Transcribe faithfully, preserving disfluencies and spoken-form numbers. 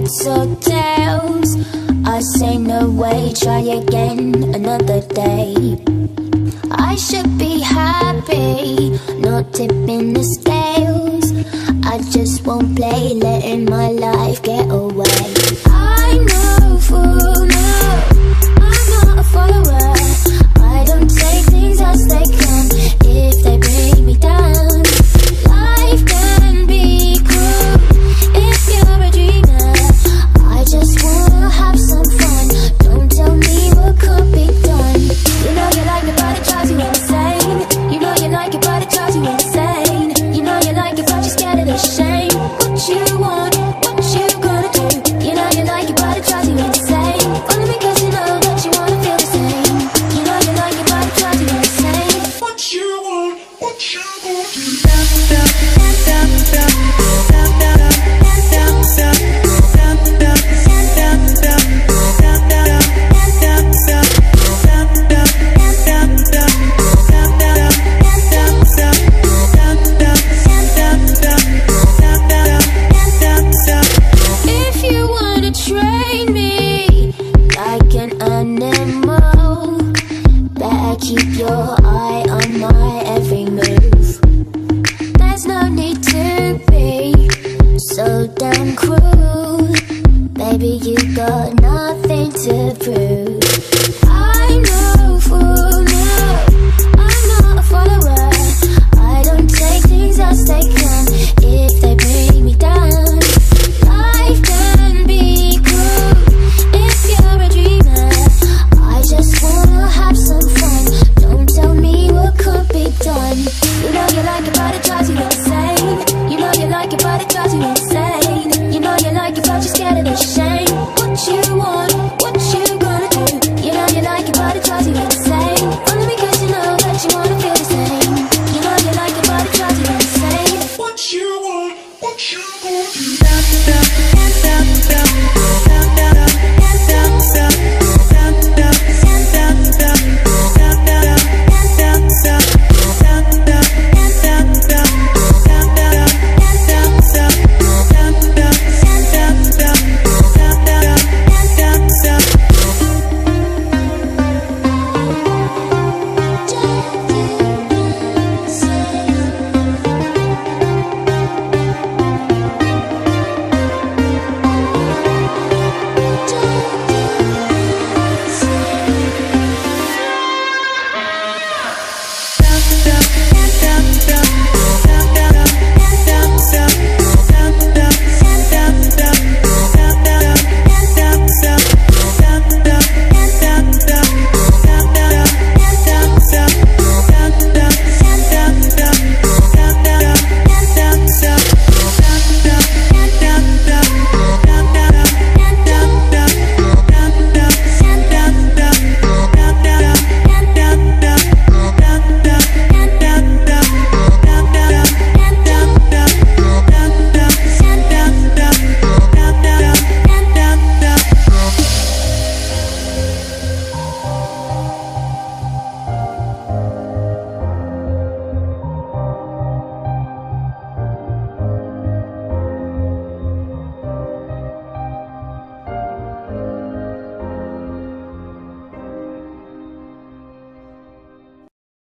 heads or tails. I say no way, try again another day. I should be happy, not tipping the scales. I just won't play, letting my life get away. I know full no, I'm not a follower. I don't take things as they come, if they bring me down. Life can be cruel if you're a dreamer. I just wanna have some fun, don't tell me what could be done. You know you like it but it drives you insane. You know you like it but it drives you insane. You know you like it but you're scared of the shame. What you want, what you gonna do? You know you like it but it drives you insane. Only because you know that you wanna feel the same. You know you like it but it drives you insane. What you want, what you gonna do? If you wanna train me like an animal, better keep your eye on my every move. There's no need to be so damn cruel. Baby, you got nothing to prove.